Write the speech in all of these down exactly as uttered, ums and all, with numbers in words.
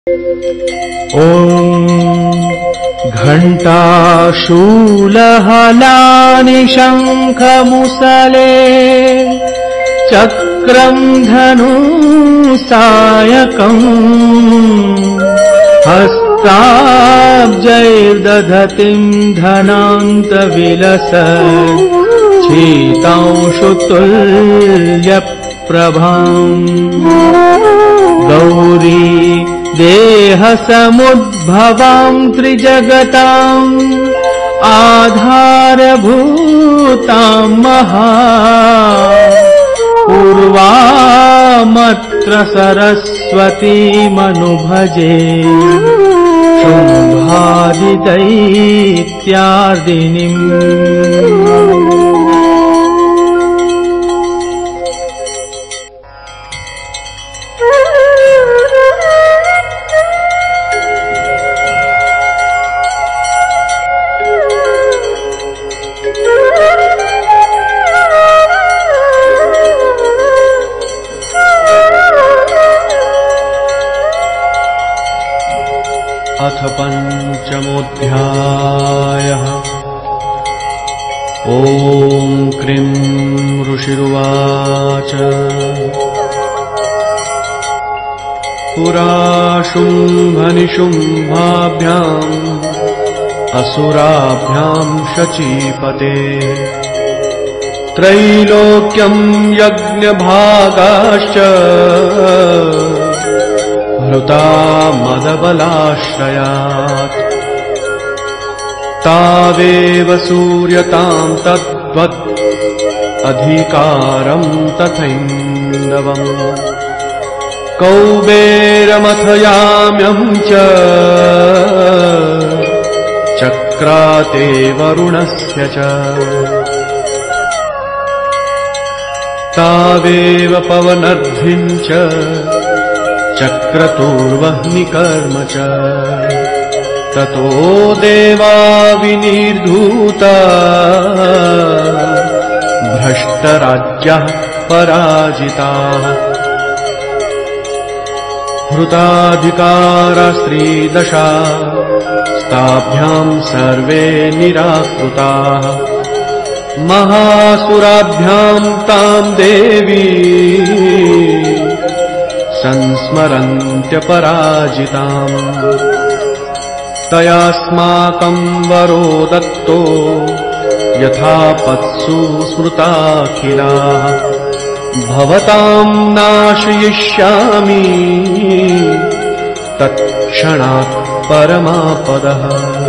ॐ घण्टाशूलहलानि शङ्खमुसले चक्रं धनुसायकम् हस्ताब्जैर्दधतिं धनान्तविलस शीतांशुतुल्यप्रभाम् गौरी देहसमुद्भवां त्रिजगताम् आधारभूतां महा पूर्वामत्र सरस्वतीमनुभजे शुम्भादिदैत्यार्दिनीम्। अथ पञ्चमोऽध्यायः। ॐ क्रीं ऋषिरुवाच पुरा शुम्भनिशुम्भाभ्याम् असुराभ्याम् शचीपते त्रैलोक्यम् यज्ञभागाश्च हृता मदबलाश्रयात् तावेव सूर्यतां तद्वत् अधिकारं तथैन्दवम् कौबेरमथयाम्यं च चक्राते वरुणस्य च तावेव पवनर्धिं च चक्रतुर्वह्निकर्म च ततो देवा विनिर्धूता भ्रष्टराज्यः पराजिताः हृताधिकारस्त्रीदशा स्ताभ्याम् सर्वे निराकृताः महासुराभ्याम् ताम् देवी संस्मरन्त्यपराजिताम् तयास्माकं वरो दत्तो यथा पत्सु स्मृताखिलाः भवतां नाशयिष्यामि तत्क्षणात् परमापदः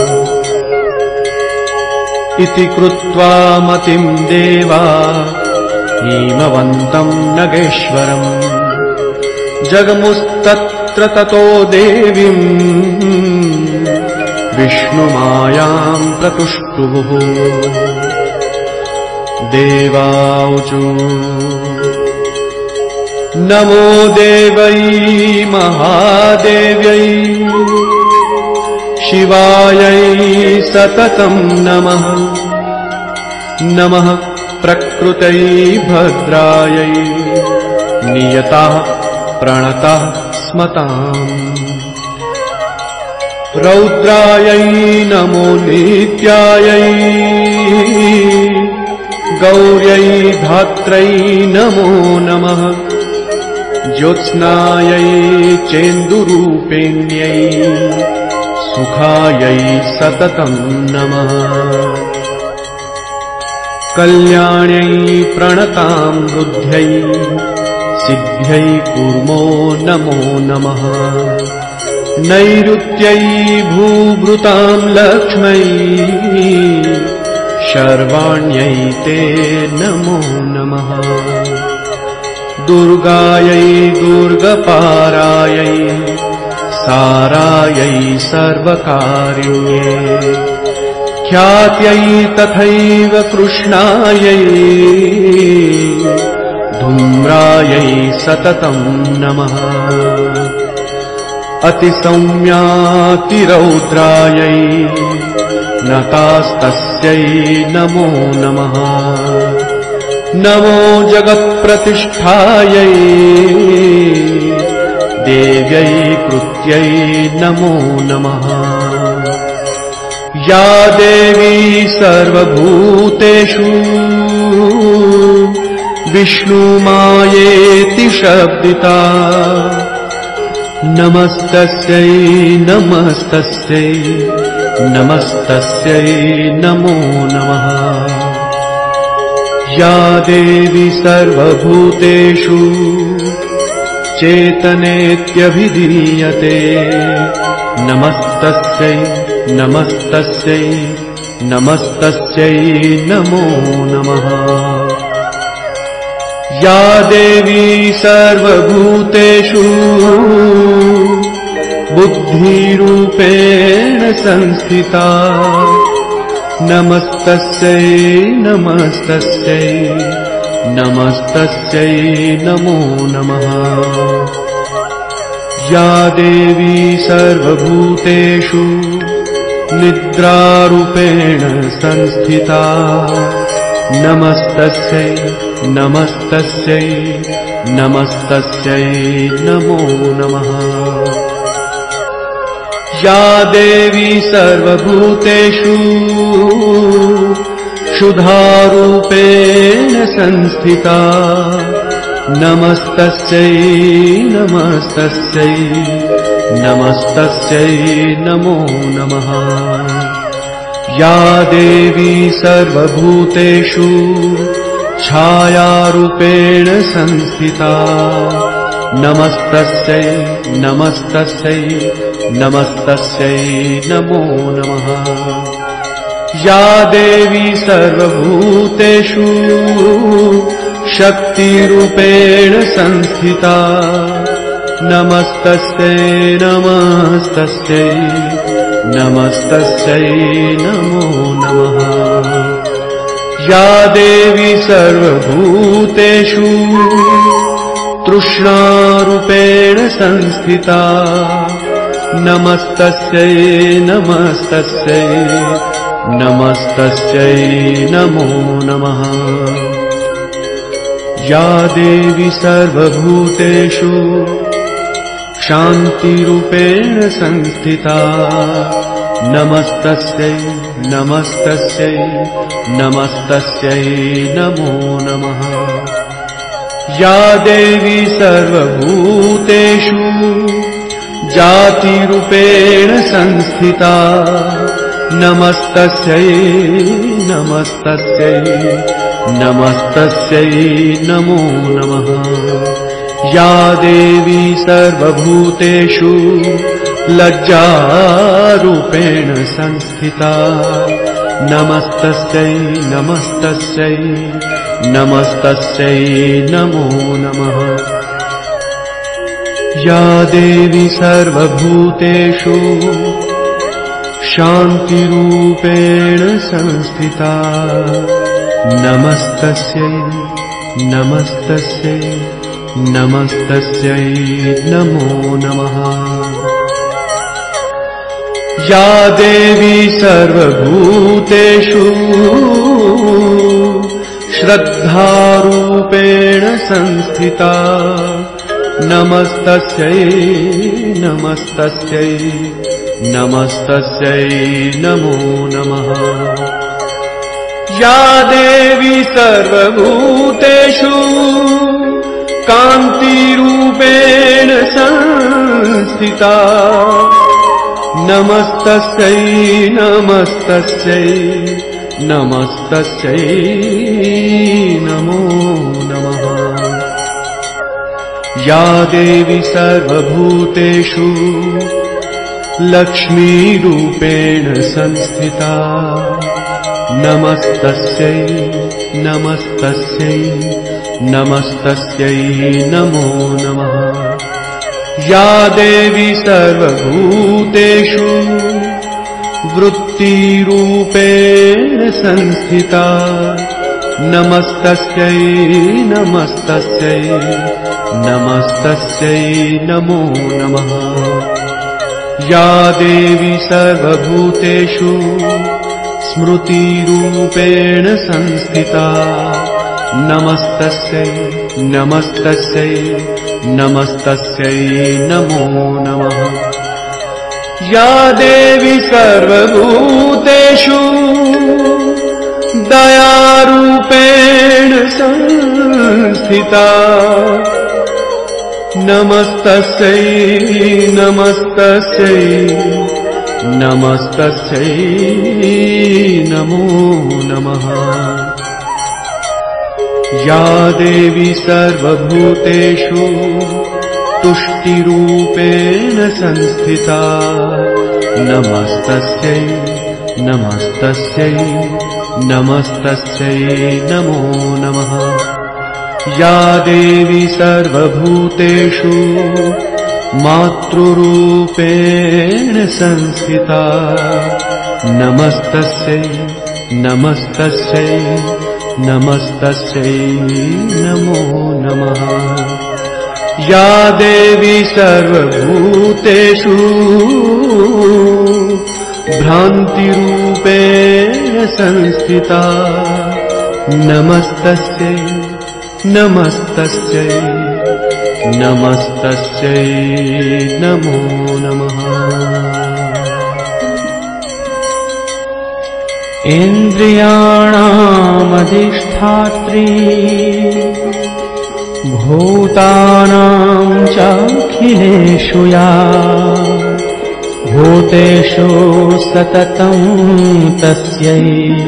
इति कृत्वा मतिं देवा हिमवन्तं नगेश्वरम् जगमुस्तत्र ततो देवीम् विष्णुमायां प्रतुष्टुः देवाऊचु नमो देवै महादेव्यै शिवायै सततं नमः नमः प्रकृतै भद्रायै नियताः प्रणतः स्मताम् रौद्रायै नमो नित्यायै गौर्यै धात्रै नमो नमः ज्योत्स्नायै चेन्दुरूपिण्यै सुखायै सततं नमः कल्याण्यै प्रणतां बुद्ध्यै सिद्ध्यै कूर्मो नमो नमः नैऋत्यै भूभृतां लक्ष्मै शर्वाण्यै ते नमो नमः दुर्गायै दुर्गपारायै सारायै सर्वकारिण्ये ख्यात्यै तथैव कृष्णायै धूम्रायै सततं नमः अतिसौम्यातिरौद्रायै नतास्तस्यै नमो नमः नमो जगत्प्रतिष्ठायै देव्यै कृत्य नमस्तस्यै नमो नमः। या देवी सर्वभूतेषु विष्णुमायेति शब्दिता नमस्तस्यै नमस्तस्यै नमस्तस्यै नमो नमः। या देवी सर्वभूतेषु चेतनेत्यभिधीयते नमस्तस्यै नमस्तस्यै नमस्तस्यै नमो नमः। या देवी सर्वभूतेषु बुद्धिरूपेण संस्थिता नमस्तस्यै नमस्तस्यै नमस्तस्यै नमो नमः। या देवी सर्वभूतेषु निद्रारूपेण संस्थिता नमस्तस्यै नमस्तस्यै नमस्तस्यै नमो नमः। या देवी सर्वभूतेषु क्षुधारूपेण संस्थिता नमस्तस्यै नमस्तस्यै नमस्तस्यै नमो नमः। या देवी सर्वभूतेषु छायारूपेण संस्थिता नमस्तस्यै नमस्तस्यै नमस्तस्यै नमो नमः। या देवी सर्वभूतेषु शक्तिरूपेण संस्थिता नमस्तस्यै नमस्तस्यै नमस्तस्यै नमो नमः। या देवी सर्वभूतेषु तृष्णारूपेण संस्थिता नमस्तस्यै नमस्तस्यै नमस्तस्यै नमो नमः। या देवी सर्वभूतेषु शान्तिरूपेण संस्थिता नमस्तस्यै नमस्तस्यै नमस्तस्यै नमो नमः। या देवी सर्वभूतेषु जातिरूपेण संस्थिता नमस्तस्यै नमस्तस्यै नमस्तस्यै नमो नमः। या देवी सर्वभूतेषु लज्जारूपेण संस्थिता नमस्तस्यै नमस्तस्यै नमस्तस्यै नमो नमः। या देवी सर्वभूतेषु शान्तिरूपेण संस्थिता नमस्तस्यै नमस्तस्यै नमस्तस्यै नमो नमः। या देवी सर्वभूतेषु श्रद्धारूपेण संस्थिता नमस्तस्यै नमस्तस्यै नमस्तस्यै नमो नमः। या देवी सर्वभूतेषु कान्तिरूपेण संस्थिता नमस्तस्यै नमस्तस्यै नमस्तस्यै नमो नमः। या देवी सर्वभूतेषु लक्ष्मीरूपेण संस्थिता नमस्तस्यै नमस्तस्यै नमस्तस्यै नमो नमः। या देवी सर्वभूतेषु वृत्तिरूपेण संस्थिता नमस्तस्यै नमस्तस्यै नमस्तस्यै नमो नमः। या देवी सर्वभूतेषु स्मृतिरूपेण संस्थिता नमस्तस्यै नमस्तस्यै नमस्तस्यै नमो नमः। या देवी सर्वभूतेषु दयारूपेण संस्थिता नमस्तस्यै नमस्तस्यै नमस्तस्यै नमो नमः। या देवी सर्वभूतेषु तुष्टिरूपेण संस्थिता नमस्तस्यै नमस्तस्यै नमस्तस्यै नमो नमः। या देवी सर्वभूतेषु मातृरूपेण संस्थिता नमस्तस्यै नमस्तस्यै नमस्तस्यै नमो नमः। या देवी सर्वभूतेषु भ्रान्तिरूपेण संस्थिता नमस्तस्यै नमस्तस्यै नमस्तस्यै नमो नमः। इन्द्रियाणामधिष्ठात्री भूतानां चाखिलेषु या भूतेषु सततं तस्यै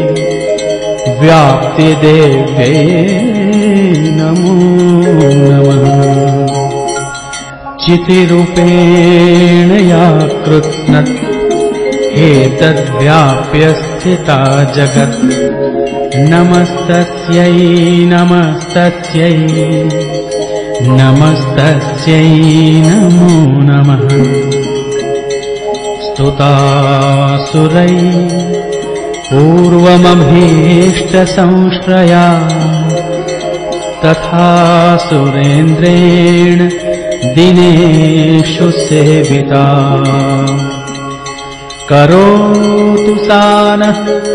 व्याप्तिदेव्यै नमो नमः। चितिरूपेण या कृत्स्नत् एतद्व्याप्य स्थिता जगत् नमस्तस्यै नमस्तस्यै नमस्तस्यै नमो नमः। स्तुतासुरै पूर्वमभीष्टसंश्रया तथा सुरेन्द्रेण दिनेषु सेविता करोतु सा नः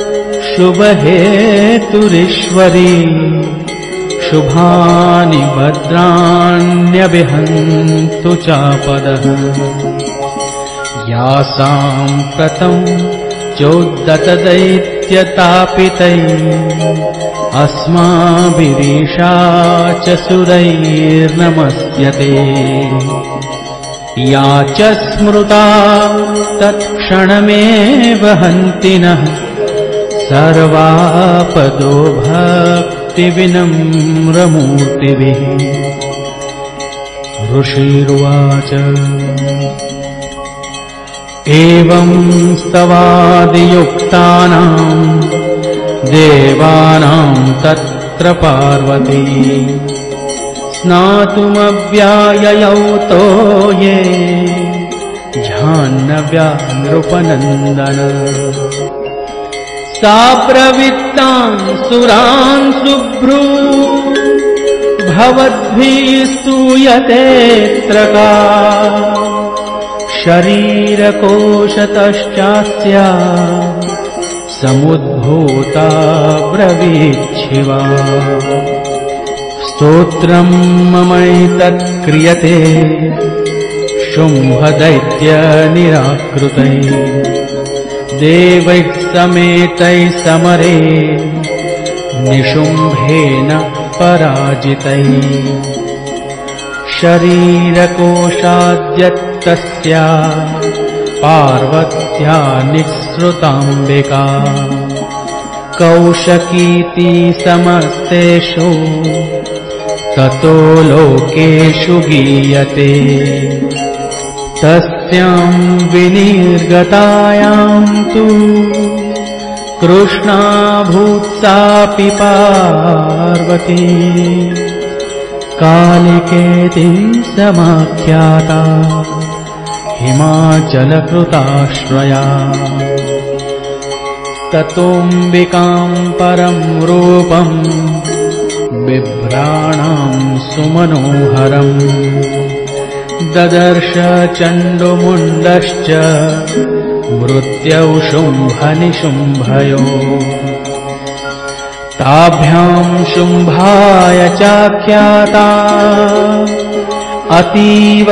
शुभहेतुरीश्वरी शुभानि भद्राण्यभिहन्तु चापदः। या साम्प्रतं चोद्धतदैत्यतापितैः अस्माभिरीशा च सुरैर्नमस्यते या च स्मृता तत्क्षणमेव हन्ति नः सर्वापदो भक्तिविनम्रमूर्तिभिः। ऋषिरुवाच एवं स्तवादियुक्तानां देवानां तत्र पार्वती स्नातुमव्याययौ तो ये जाह्नव्या नृपनन्दन। सा प्रवृत्तान् सुरान् शुभ्रू भवद्भिः स्तूयतेऽत्र का शरीरकोशतश्चास्या समुद्भूता ब्रवीच्छिवा। स्तोत्रं ममैतत्क्रियते शुम्भदैत्यनिराकृतैः देवैः समेतैः समरे निशुम्भेन पराजितैः। शरीरकोशाद्यत्तस्या पार्वत्या निःसृताम्बिका कौशकीति समस्तेषु ततो लोकेषु गीयते। तस्यां विनिर्गतायां तु कृष्णाभूत्सापि पार्वती कालिकेति समाख्याता हिमाचलकृताश्रया। ततोऽम्बिकां परं रूपं बिभ्राणां सुमनोहरम् ददर्श चण्डमुण्डश्च मृत्यौ शुम्भनिशुम्भयो। ताभ्यां शुम्भाय चाख्याता अतीव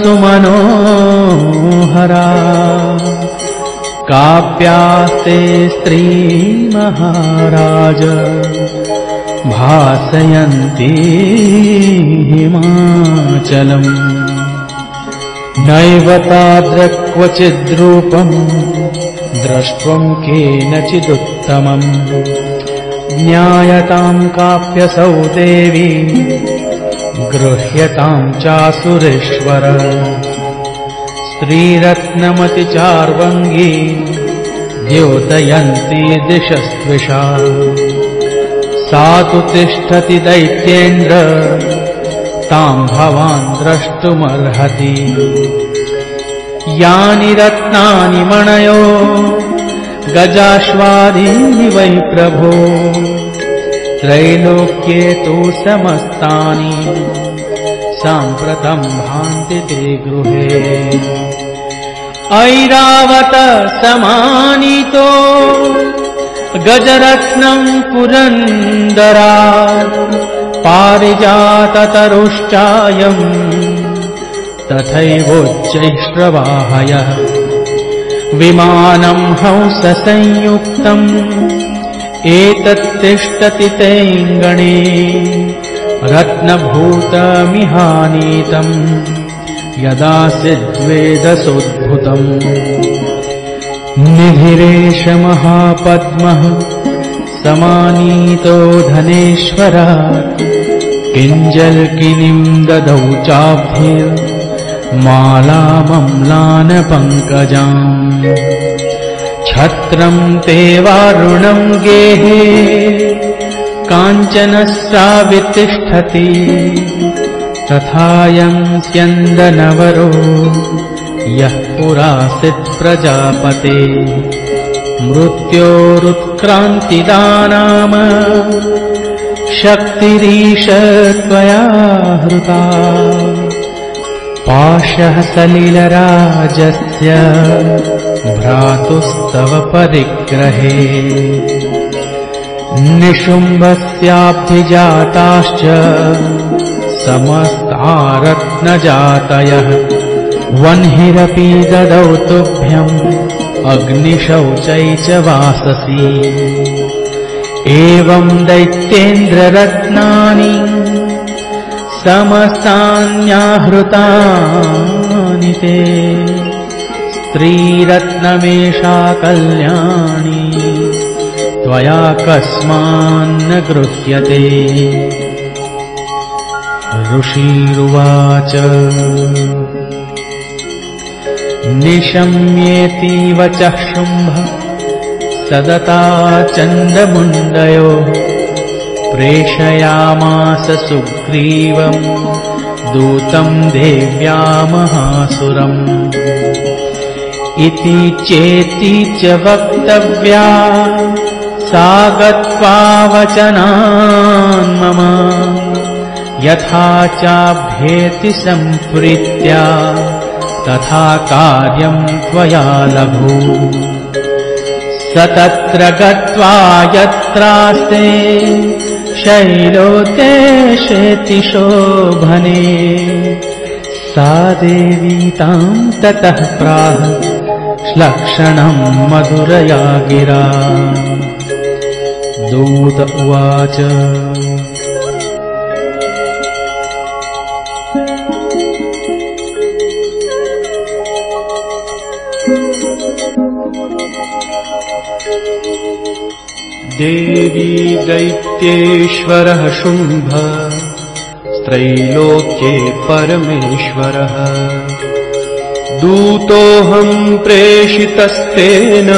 सुमनोहरा काव्यास्ते स्त्री महाराज भासयन्ती हिमाचलम् नैव तादृक्वचिद्रूपम् द्रष्टुम् केनचिदुत्तमम् ज्ञायताम् काप्यसौ देवी गृह्यताम् चासुरेश्वर स्त्रीरत्नमति चार्वङ्गी द्योतयन्ती दिशस्त्विषा सा तु तिष्ठति दैत्येन्द्र ताम् भवान् द्रष्टुमर्हति यानि रत्नानि मणयो गजाश्वादीनि वै प्रभो त्रैलोक्ये तु समस्तानि साम्प्रतं भान्ति ते गृहे ऐरावत समानीतो गजरत्नम् पुरन्दरात् पारिजाततरुश्चायम् तथैवोच्चैश्रवाहयः विमानम् हंससंयुक्तम् एतत्तिष्ठति तेऽङ्गणे रत्नभूतमिहानीतम् यदा सिद्वेदसोद्भुतम् निधिरेष महापद्मः समानीतो धनेश्वरात् किञ्जल्किनीम् ददौ चाभ्यमालामम्लानपङ्कजाम् छत्रम् ते वारुणम् गेहे काञ्चनस्रावितिष्ठति तथायम् स्यन्दनवरो यः पुरासीत् प्रजापते मृत्योरुत्क्रान्तिदानाम शक्तिरीश त्वया हृता पाशः सलिलराजस्य भ्रातुस्तव परिग्रहे निशुम्भस्याभिजाताश्च समस्ता रत्नजातयः वह्निरपि ददौ तुभ्यम् अग्निशौचै च वाससि एवम् दैत्येन्द्ररत्नानि समस्तान्याहृतानि ते स्त्रीरत्नमेषा कल्याणी त्वया कस्मान्न गृह्यते ऋषिरुवाच निशम्येतीव च शुम्भ सदता चण्डमुण्डयो प्रेषयामास सुग्रीवम् दूतम् देव्या महासुरम् इति चेति च वक्तव्या सा गत्वा वचनान् मम यथा चाभ्येति सम्प्रीत्या तथा कार्यम् त्वया लघु स तत्र गत्वा यत्रास्ते शैलोतेशेति शोभने सा देवी ताम् ततः प्राह श्लक्षणम् मधुरया गिरा दूत उवाच देवी दैत्येश्वरः शुम्भ त्रैलोक्ये परमेश्वरः दूतोऽहम् प्रेषितस्तेन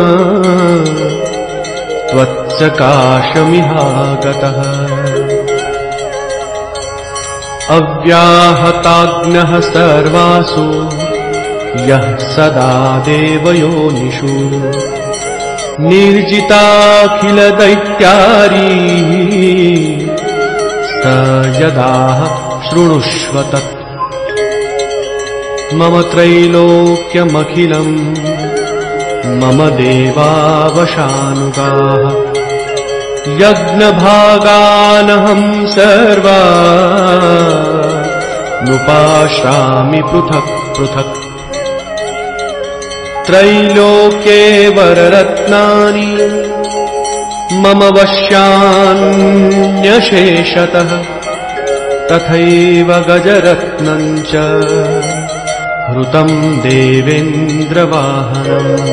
त्वत्सकाशमिहागतः अव्याहताग्नः सर्वासु यः सदा देवयोनिषु निर्जिताखिलदैत्यारी स यदाह शृणुष्व तत् मम त्रैलोक्यमखिलम् मम देवावशानुगाः यज्ञभागानहं सर्वा नुपाश्रामि पृथक् पृथक् त्रैलोक्ये वररत्नानि मम वश्यान्यशेषतः तथैव गजरत्नम् च हृतं देवेन्द्रवाहनम्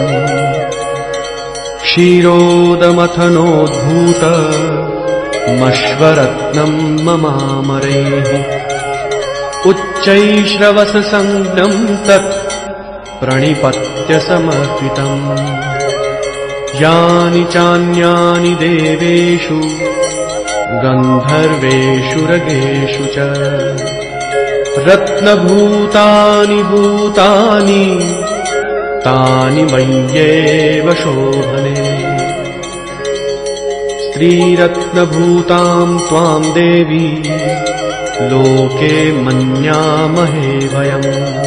क्षीरोदमथनोद्भूतमश्वरत्नम् ममामरैः उच्चैश्रवससंज्ञम् तत् प्रणिपत्य समर्पितम् यानि चान्यानि देवेषु गन्धर्वेषु रगेषु च रत्नभूतानि भूतानि तानि मय्येव शोभने स्त्रीरत्नभूताम् त्वाम् देवी लोके मन्यामहे वयम्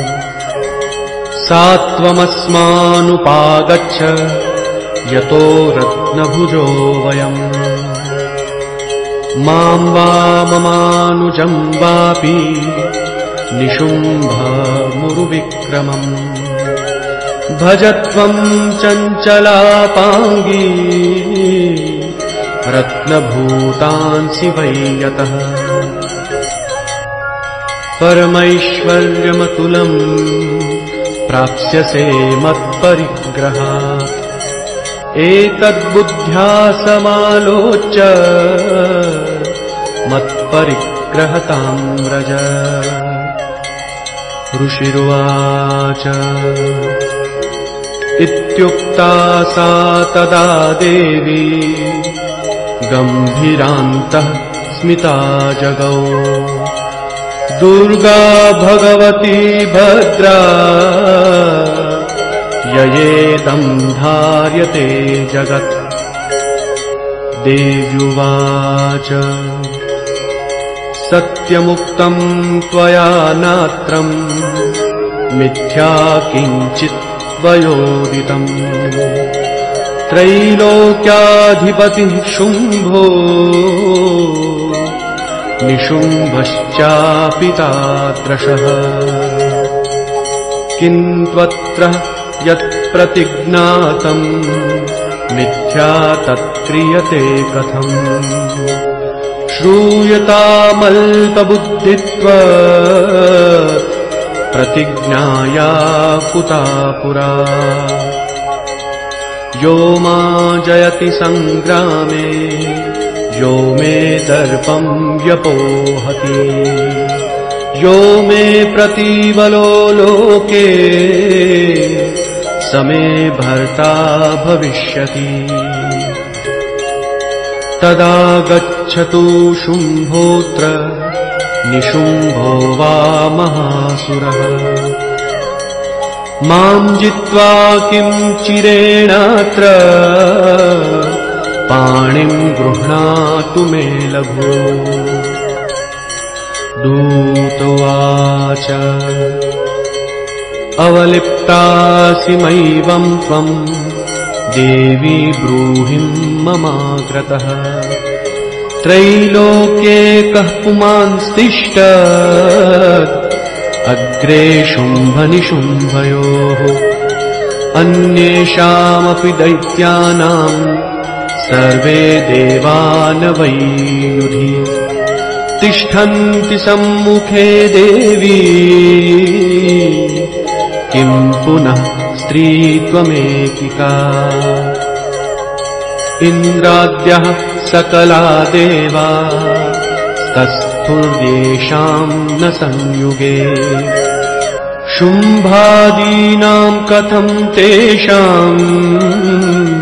सा त्वमस्मानुपागच्छ यतो रत्नभुजो वयम् मां वा ममानुजं वापि निशुम्भमुरुविक्रमम् भज त्वं चञ्चलापाङ्गी रत्नभूतांसि वै यतः परमैश्वर्यमतुलम् प्राप्स्यसे मत्परिग्रहात् एतद्बुद्ध्या समालोच्य मत्परिग्रहतां व्रज ऋषिरुवाच इत्युक्ता सा तदा देवी गम्भीरान्तः स्मिता जगौ दुर्गा भगवती भद्रा ययेदं धार्यते जगत् देव्युवाच सत्यमुक्तं त्वया नात्रं मिथ्या किञ्चित् वयोदितम् त्रैलोक्याधिपतिः शुम्भो निशुम्भश्चापि तादृशः किं त्वत्र यत्प्रतिज्ञातम् मिथ्या तत्क्रियते कथम् श्रूयतामल्पबुद्धित्वात् प्रतिज्ञाया कुता पुरा यो मा जयति सङ्ग्रामे यो मे दर्पं व्यपोहति यो मे प्रतीबलो लोके स मे भर्ता भविष्यति तदा गच्छतु शुम्भोऽत्र निशुम्भो वा महासुरः मां जित्वा किं चिरेणात्र पाणिं गृह्णातु मे लघु दूतोवाच अवलिप्तासि मयैवं त्वं देवी ब्रूहि ममाग्रतः त्रैलोक्ये कः पुमांस्तिष्ठत् अग्रे शुम्भनिशुम्भयोः अन्येषामपि दैत्यानां सर्वे देवानवै युधि तिष्ठन्ति सम्मुखे देवी किं पुनः स्त्रीत्वमेकिका इन्द्राद्यः सकला देवा तस्थुर्येषां न संयुगे शुम्भादीनां कथं तेषां